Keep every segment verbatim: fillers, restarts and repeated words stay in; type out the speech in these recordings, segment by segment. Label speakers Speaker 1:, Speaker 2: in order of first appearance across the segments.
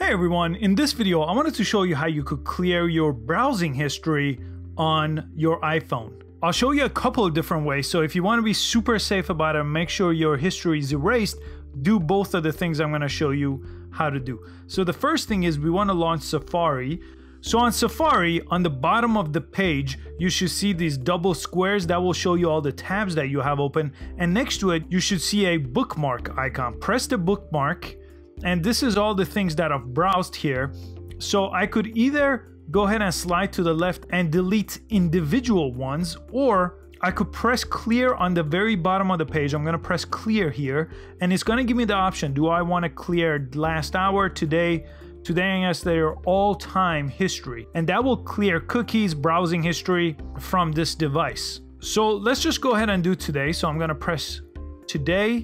Speaker 1: Hi everyone, in this video I wanted to show you how you could clear your browsing history on your iPhone. I'll show you a couple of different ways, so if you want to be super safe about it and make sure your history is erased, do both of the things I'm going to show you how to do. So the first thing is we want to launch Safari. So on Safari, on the bottom of the page, you should see these double squares that will show you all the tabs that you have open, and next to it you should see a bookmark icon. Press the bookmark, and this is all the things that I've browsed here. So I could either go ahead and slide to the left and delete individual ones, or I could press clear on the very bottom of the page. I'm gonna press clear here, and it's gonna give me the option. Do I wanna clear last hour, today, today and yesterday, or all-time history? And that will clear cookies, browsing history from this device. So let's just go ahead and do today. So I'm gonna press today,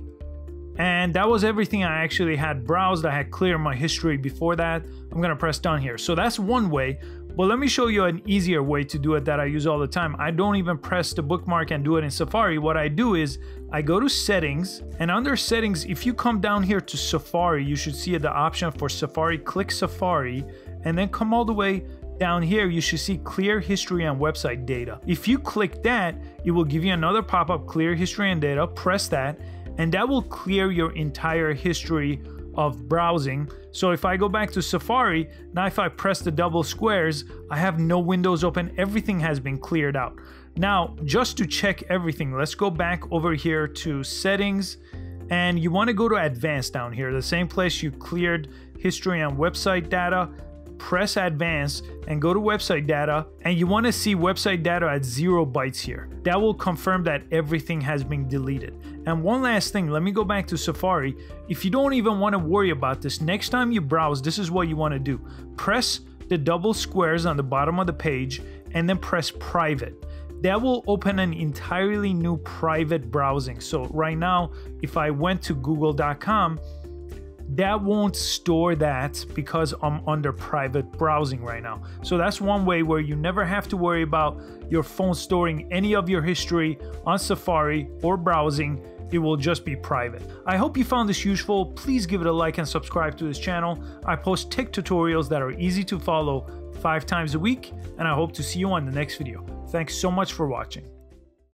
Speaker 1: and that was everything I actually had browsed. I had cleared my history before that. I'm gonna press done here. So that's one way, but let me show you an easier way to do it that I use all the time. I don't even press the bookmark and do it in Safari. What I do is I go to settings, and under settings, if you come down here to Safari, you should see the option for Safari. Click Safari, and then come all the way down here, you should see clear history and website data. If you click that, it will give you another pop-up, clear history and data. Press that, and that will clear your entire history of browsing. So if I go back to Safari, now if I press the double squares, I have no windows open. Everything has been cleared out. Now, just to check everything, let's go back over here to settings, and you want to go to advanced down here, the same place you cleared history and website data. Press advanced and go to website data, and you want to see website data at zero bytes here. That will confirm that everything has been deleted. And one last thing, let me go back to Safari. If you don't even want to worry about this, next time you browse, this is what you want to do. Press the double squares on the bottom of the page, and then press private. That will open an entirely new private browsing. So right now, if I went to google dot com, that won't store that because I'm under private browsing right now. So that's one way where you never have to worry about your phone storing any of your history on Safari or browsing. It will just be private. I hope you found this useful. Please give it a like and subscribe to this channel. I post tech tutorials that are easy to follow five times a week, and I hope to see you on the next video. Thanks so much for watching.